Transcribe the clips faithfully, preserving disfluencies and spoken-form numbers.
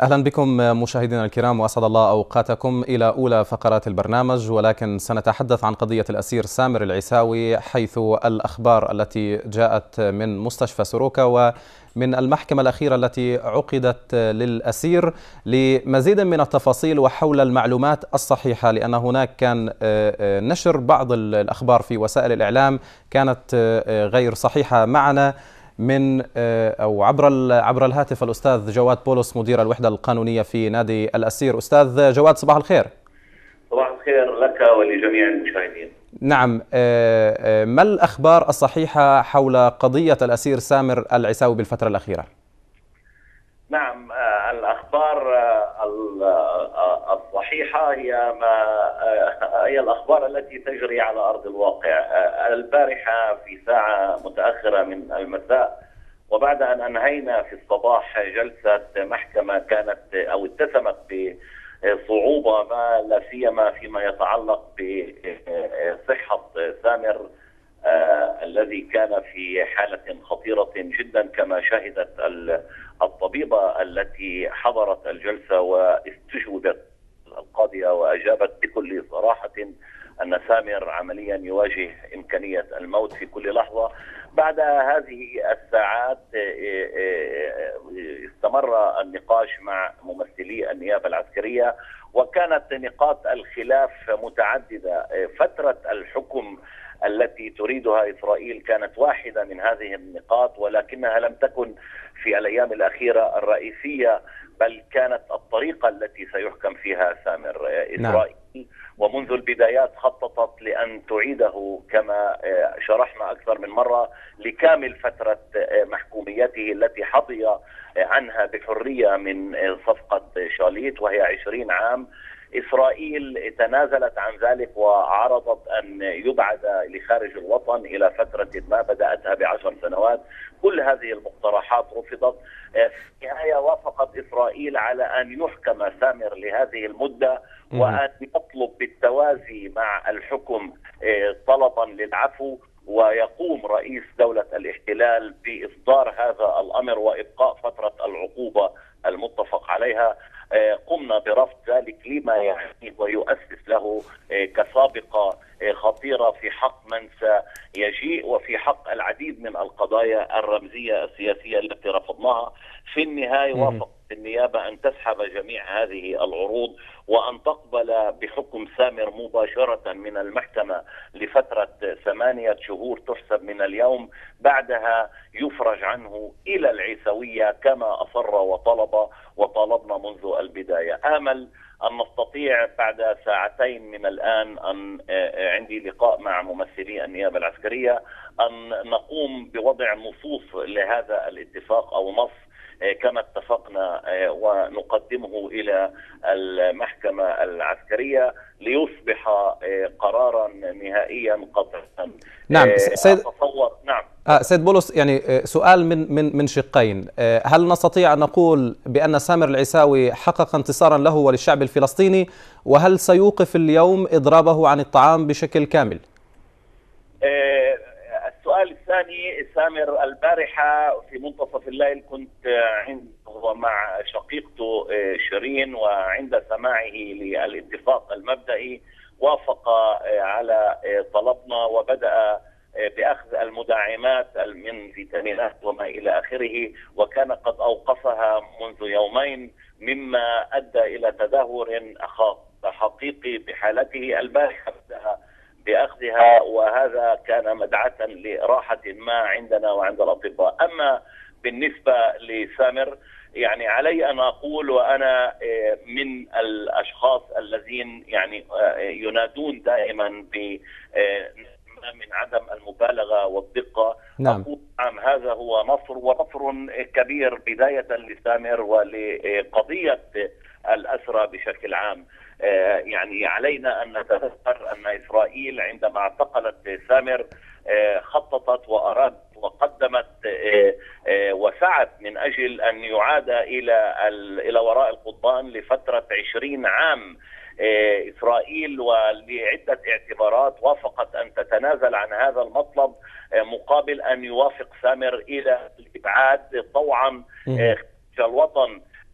أهلا بكم مشاهدينا الكرام، وأسعد الله أوقاتكم إلى أولى فقرات البرنامج، ولكن سنتحدث عن قضية الأسير سامر العيساوي، حيث الأخبار التي جاءت من مستشفى سروكا ومن المحكمة الأخيرة التي عقدت للأسير لمزيد من التفاصيل وحول المعلومات الصحيحة، لأن هناك كان نشر بعض الأخبار في وسائل الإعلام كانت غير صحيحة. معنا من أو عبر عبر الهاتف الأستاذ جواد بولس، مدير الوحدة القانونية في نادي الأسير. أستاذ جواد، صباح الخير. صباح الخير لك ولجميع المشاهدين. نعم، ما الأخبار الصحيحة حول قضية الأسير سامر العيساوي بالفترة الأخيرة؟ نعم، الأخبار الصحيحة هي ما هي الأخبار التي تجري على أرض الواقع. البارحة في ساعة متأخرة من المساء، وبعد أن أنهينا في الصباح جلسة محكمة كانت أو اتسمت بصعوبة ما لا سيما فيما يتعلق بصحة سامر آه الذي كان في حالة خطيرة جدا، كما شهدت الطبيبة التي حضرت الجلسة واستجوبت القاضية وأجابت بكل صراحة أن سامر عمليا يواجه إمكانية الموت في كل لحظة. بعد هذه الساعات استمر النقاش مع ممثلي النيابة العسكرية، وكانت نقاط الخلاف متعددة. فترة الحكم التي تريدها إسرائيل كانت واحدة من هذه النقاط، ولكنها لم تكن في الأيام الأخيرة الرئيسية، بل كانت الطريقة التي سيحكم فيها سامر. إسرائيل نعم. ومنذ البدايات خططت لأن تعيده كما شرحنا أكثر من مرة لكامل فترة محكوميته التي حظي عنها بحرية من صفقة شاليت، وهي عشرين عام. إسرائيل تنازلت عن ذلك وعرضت أن يبعد لخارج الوطن إلى فترة ما بدأتها بعشر سنوات. كل هذه المقترحات رفضت. في النهاية وافقت إسرائيل على أن يحكم سامر لهذه المدة، وأن يطلب بالتوازي مع الحكم طلبا للعفو، ويقوم رئيس دولة الاحتلال بإصدار هذا الأمر وإبقاء فترة العقوبة المتفق عليها. قمنا برفض ذلك لما يعني ويؤسس له كسابقة خطيرة في حق من سيجيء وفي حق العديد من القضايا الرمزية السياسية التي رفضناها. في النهاية وافقت النيابة أن تسحب جميع هذه العروض وأن تقبل بحكم سامر مباشرة من المحكمة لفترة ثمانية شهور تحسب من اليوم. بعدها يفرج عنه إلى العيسوية كما أصر وطلب وطالبنا منذ البداية. آمل أن نستطيع بعد ساعتين من الآن أن عندي لقاء مع ممثلي النيابة العسكرية أن نقوم بوضع نصوص لهذا الاتفاق أو نص كما اتفقنا ونقدمه إلى المحكمة العسكرية ليصبح قرارا نهائيا قطعا. نعم سيد أتصور نعم آه سيد بولس، يعني سؤال من من من شقين. هل نستطيع أن نقول بأن سامر العيساوي حقق انتصارا له وللشعب الفلسطيني، وهل سيوقف اليوم إضرابه عن الطعام بشكل كامل؟ آه السؤال الثاني، سامر البارحة في منتصف الليل كنت عنده مع شقيقته شيرين، وعند سماعه للاتفاق المبدئي وافق على طلبنا وبدأ بأخذ المدعمات من فيتامينات وما إلى آخره، وكان قد أوقفها منذ يومين، مما أدى إلى تدهور حقيقي بحالته. البارحة بدأ بأخذها، وهذا كان مدعاة لراحة ما عندنا وعند الأطباء. أما بالنسبة لسامر، يعني علي أن أقول وأنا من الأشخاص الذين يعني ينادون دائما ب من عدم المبالغة والدقة. نعم. أقول نعم، هذا هو نصر ونصر كبير بداية لسامر ولقضية الأسرى بشكل عام. يعني علينا أن نتذكر أن إسرائيل عندما اعتقلت سامر خططت وأرادت وقدمت وسعت من أجل أن يعاد إلى إلى وراء القضبان لفترة عشرين عام. إسرائيل ولعدة اعتبارات وافقت أن تتنازل عن هذا المطلب مقابل أن يوافق سامر إلى الإبعاد طوعا خارج الوطن.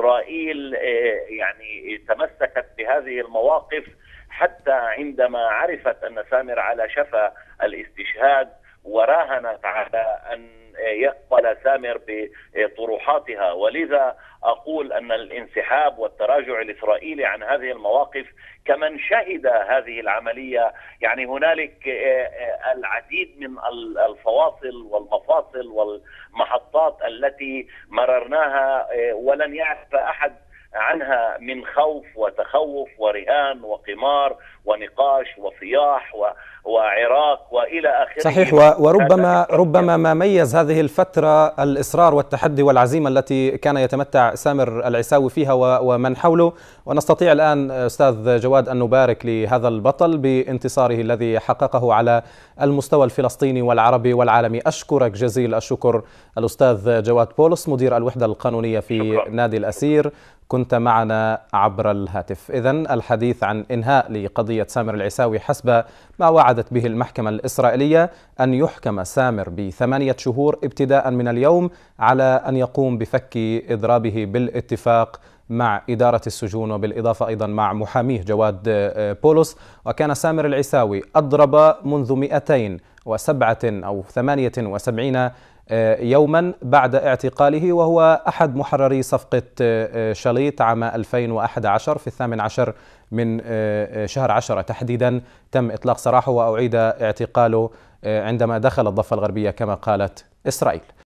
إسرائيل يعني تمسكت بهذه المواقف حتى عندما عرفت أن سامر على شفا الاستشهاد وراهنت على أن يقبل سامر بطروحاتها. ولذا أقول أن الانسحاب والتراجع الإسرائيلي عن هذه المواقف كمن شهد هذه العملية، يعني هنالك العديد من الفواصل والمفاصل والمحطات التي مررناها ولن يعرف أحد عنها من خوف وتخوف ورهان وقمار ونقاش وصياح وعراق وإلى آخره. صحيح، وربما ربما ما ميز هذه الفترة الإصرار والتحدي والعزيمة التي كان يتمتع سامر العيساوي فيها ومن حوله. ونستطيع الآن أستاذ جواد أن نبارك لهذا البطل بانتصاره الذي حققه على المستوى الفلسطيني والعربي والعالمي. أشكرك جزيل الشكر الأستاذ جواد بولس، مدير الوحدة القانونية في شكرا. نادي الأسير، كنت معنا عبر الهاتف. إذن الحديث عن إنهاء لقضية سامر العيساوي حسب ما وعدت به المحكمة الإسرائيلية أن يحكم سامر بثمانية شهور ابتداء من اليوم على أن يقوم بفك إضرابه بالاتفاق مع إدارة السجون وبالإضافة أيضا مع محاميه جواد بولس. وكان سامر العيساوي أضرب منذ مئتين وسبعة أو ثمانية وسبعين يوما بعد اعتقاله، وهو أحد محرري صفقة شاليط عام ألفين وأحد عشر. في الثامن عشر من شهر عشرة تحديدا تم إطلاق سراحه وأعيد اعتقاله عندما دخل الضفة الغربية كما قالت إسرائيل.